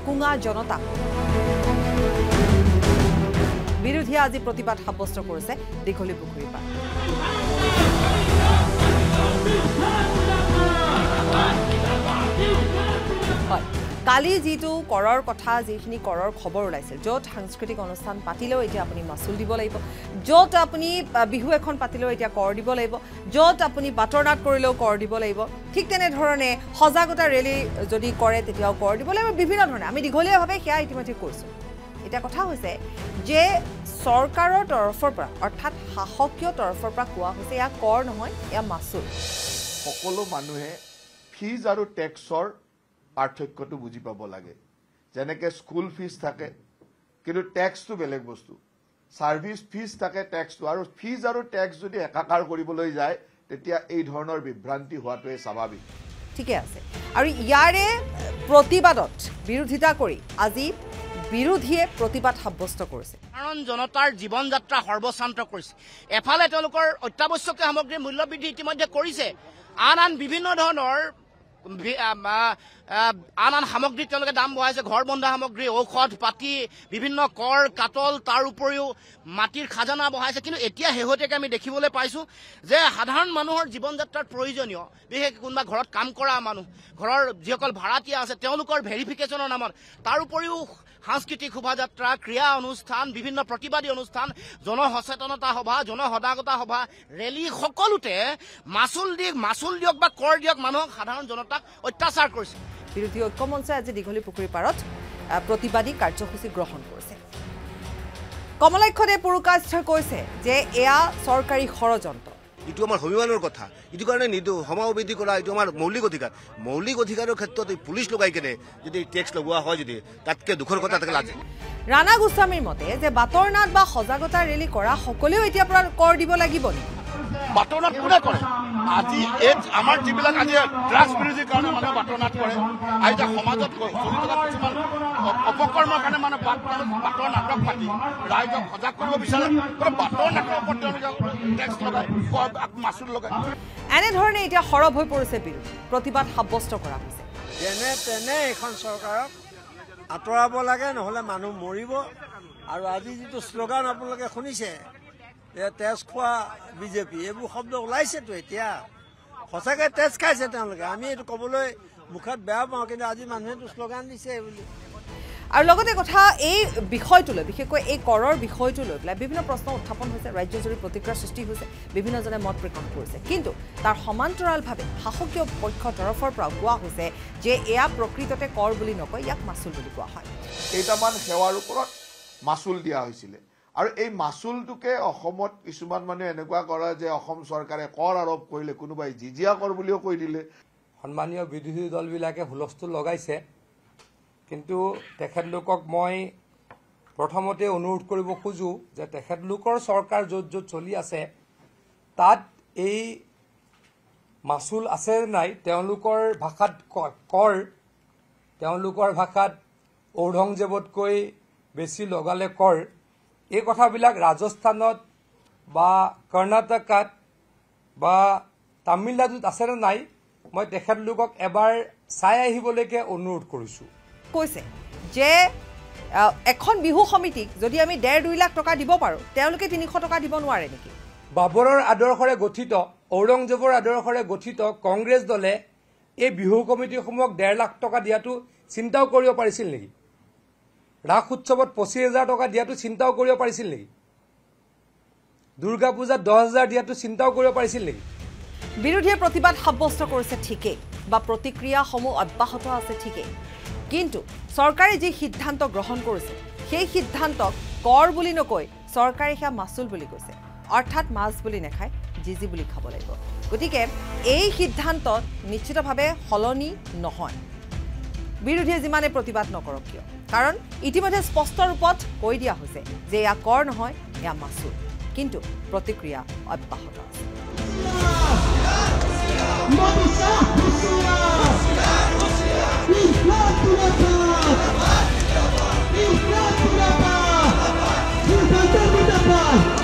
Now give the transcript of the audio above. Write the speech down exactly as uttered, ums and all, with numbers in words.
কুঙা জনতা বিৰোধীয়ে আজি প্ৰতিবাদ সাব্যস্ত কৰিছে দীঘলী পুখুৰীৰ পৰা হয় কালি যেটো কৰৰ কথা যেখিনি কৰৰ খবৰ ওলাইছিল যত সাংস্কৃতিক অনুষ্ঠান পাতিলেও এতিয়া আপুনি মাসুল দিব লাগিব যত আপুনি বিহু এখন পাতিলেও এতিয়া কৰ দিব লাগিব যত আপুনি বাটৰনাট কৰিলেও কৰ দিব লাগিব ঠিক তেনে ধৰণে সজাগতা ৰেলী যদি কৰে তেতিয়াও কৰ দিব লাগিব বিভিন্ন ধৰণে আমি দীঘলীয়াভাৱে সেয়া ইতিমধ্যে কৈছো এটা কথা হৈছে যে সৰকাৰৰ তৰফৰ পৰা অৰ্থাৎ শাসকীয় তৰফৰ পৰা কোৱা হৈছে ইয়া কৰ নহয় ইয়া মাসুল সকলো মানুহে ফিজ আৰু ট্যাক্সৰ পাৰ্থক্যটো বুজি পাব লাগে যেনেকৈ স্কুল ফিজ থাকে কিন্তু ট্যাক্সটো বেলেগ বস্তু সাৰ্ভিস ফিজ থাকে ট্যাক্সটো আৰু ফিজ আৰু ট্যাক্স যদি একাকাৰ কৰিবলৈ যায় তেতিয়া এই ধৰণৰ বিভ্ৰান্তি হোৱাটোৱে স্বাভাৱিক ঠিকে আছে আৰু ইয়াৰে প্ৰতিবাদত বিৰোধিতা কৰি আজি বিৰোধীয়ে প্ৰতিবাদ সাব্যস্ত কৰিছে কাৰণ জনতাৰ জীৱন যাত্ৰা সৰ্বশান্ত কৰিছে এফালে তেওঁলোকৰ অত্যাৱশ্যকীয় সামগ্ৰীৰ মূল্য বৃদ্ধি ইতিমধ্যে কৰিছে আন আন বিভিন্ন ধৰণৰ আন আন সামগ্ৰী তেওঁলোকে দাম বঢ়াইছে ঘৰ বন্ধা সামগ্ৰী ঔষধ পাতি বিভিন্ন কৰ কাটল তাৰ উপৰিও মাটিৰ খাজানা বঢ়াইছে কিন্তু এতিয়া হেহতিয়াকে আমি দেখিবলৈ পাইছো যে সাধাৰণ মানুহৰ জীৱন যাত্ৰাৰ প্ৰয়োজনীয় বিশেষ কোনোবা ঘৰত কাম কৰা মানুহ ঘৰৰ যিসকল ভাড়াতীয়া আছে তেওঁলোকৰ ভেৰিফিকেশ্যনৰ নামত তাৰ উপৰিও সাংস্কৃতিক শোভাযাত্ৰা ক্ৰীড়া অনুষ্ঠান বিভিন্ন প্ৰতিবাদী অনুষ্ঠান জনসচেতনতা সভা জনসদাগতা সভা ৰেলী সকলোতে মাসুল দিক মাসুল দিয়ক বা কৰ দিয়ক মানুহক সাধাৰণ জনতাক অত্যাচাৰ কৰিছে বিৰোধী ঐক্যমঞ্চে আজি দীঘলী পুখুৰীৰ পাৰত প্ৰতিবাদী কাৰ্যসূচী গ্ৰহণ কৰিছে কমলাক্ষদে পুৰকাস্থই কৈছে যে এয়া চৰকাৰী ষড়যন্ত্ৰ ইটো আমাৰ সংবিধানৰ কথা ইটো কাৰণে নিদো সমাবেদী কৰা ইটো আমাৰ মৌলিক অধিকাৰ মৌলিক অধিকাৰৰ ক্ষেত্ৰত পুলিচ লগাই কেনে যদি টেক্স লগোৱা হয় যদি তাতকে দুখৰ কথা থাকে লাগে ৰাণা গোস্বামীৰ মতে যে বাটৰনাট বা সজাগতা ৰেলী কৰা সকলেও এতিয়া পৰা কৰ দিব লাগিব নি বাটৰনাট কোনে কৰে আজি এই আমাৰ যিবিলাক আজি ড্ৰাগছ বিৰোধী কাৰণে মানুহে বাটৰনাট কৰে আৰু এটা সমাজত চলি থকা কিছুমান অপকৰ্মৰ কাৰণে মানে বাটৰ নাটক পাতি ৰাইজক সজাগ কৰিব বিচাৰে বাটৰ নাটকৰ ওপৰত তেওঁলোকে টেক্স লগায় মাচুল লগায় এনেধৰণে এতিয়া সৰব হৈ পৰিছে বিৰোধী প্ৰতিবাদ সাব্যস্ত কৰা হৈছে যেনে তেনে এখন চৰকাৰক আঁতৰাব লাগে নহ'লে মানুহ মৰিব আৰু আজি যিটো শ্লোগান আপোনালোকে শুনিছে যে তেজ খোৱা বিজেপি এইবোৰ শব্দ ওলাইছেতো এতিয়া সঁচাকৈ তেজ খাইছে তেওঁলোকে আমি এইটো ক'বলৈ মুখত বেয়া পাওঁ কিন্তু আজি মানুহেতো শ্লোগান দিছে বুলি আৰু লগতে কথা এই বিষয়টোলৈ বিশেষকৈ এই কৰৰ বিষয়টো লৈ পেলাই বিভিন্ন প্ৰশ্ন উত্থাপন হৈছে ৰাজ্যজুৰি প্ৰতিক্ৰিয়া সৃষ্টি হৈছে বিভিন্নজনে মত প্ৰকাশ কৰিছে কিন্তু তাৰ সমান্তৰালভাৱে শাসকীয় পক্ষৰ তৰফৰ পৰা কোৱা হৈছে যে এয়া প্ৰকৃততে কৰ বুলি নকয় ইয়াক মাসুল বুলি কোৱা হয় কেইটামান সেৱাৰ ওপৰত মাসুল দিয়া হৈছিলে আৰু এই মাসুলটোকে অসমত কিছুমান মানুহে এনেকুৱা কৰে যে অসম চৰকাৰে কৰ আৰোপ কৰিলে কোনোবাই জিজিয়া কৰ বুলিও কৈ দিলে সন্মানীয় বিৰোধী দলবিলাকে হুলস্থুল লগাইছে কিন্তু তেখেতলোকক মই প্ৰথমতে অনুৰোধ কৰিব খোজো যে তেখেতলোকৰ চৰকাৰ য'ত য'ত চলি আছে তাত এই মাসুল আছে নাই তেওঁলোকৰ ভাষাত কৰ তেওঁলোকৰ ভাষাত ঔৰংজেবতকৈ বেছি লগালে কৰ এই কথাবিলাক ৰাজস্থানত বা কৰ্ণাটকাত বা তামিলনাডুত আছে নে নাই মই তেখেতলোকক এবাৰ চাই আহিবলৈকে অনুৰোধ কৰিছো কৈছে যে এখন বিহু সমিতিক যদি আমি ডেৰ দুই লাখ টকা দিব পাৰো তেওঁলোকে তিনিশ টকা দিব নোৱাৰে নেকি বাবৰৰ আদৰ্শৰে গঠিত ঔৰংজেবৰ আদৰ্শৰে গঠিত কংগ্ৰেছ দলে এই বিহু কমিটিসমূহক ডেৰ লাখ টকা দিয়াটো চিন্তাও কৰিব পাৰিছিল নেকি ৰাস উৎসৱত পঁচিছ হাজাৰ টকা দিয়াটো চিন্তাও কৰিব পাৰিছিল নেকি দুৰ্গা পূজাত দহ হাজাৰ দিয়াটো চিন্তাও কৰিব পাৰিছিল নেকি বিৰোধীয়ে প্ৰতিবাদ সাব্যস্ত কৰিছে ঠিকে বা প্ৰতিক্ৰিয়াসমূহ অব্যাহত আছে ঠিকে কিন্তু চৰকাৰে যি সিদ্ধান্ত গ্ৰহণ কৰিছে সেই সিদ্ধান্তক কৰ বুলি নকৈ চৰকাৰে সেয়া মাসুল বুলি কৈছে অৰ্থাৎ মাছ বুলি নেখায় জিজি বুলি খাব লাগিব গতিকে এই সিদ্ধান্ত নিশ্চিতভাৱে হলনি নহয় বিৰোধীয়ে যিমানে প্ৰতিবাদ নকৰক কিয় কাৰণ ইতিমধ্যে স্পষ্ট ৰূপত কৈ দিয়া হৈছে যে এয়া কৰ নহয় এয়া মাসুল কিন্তু প্ৰতিক্ৰিয়া অব্যাহত আছে Islam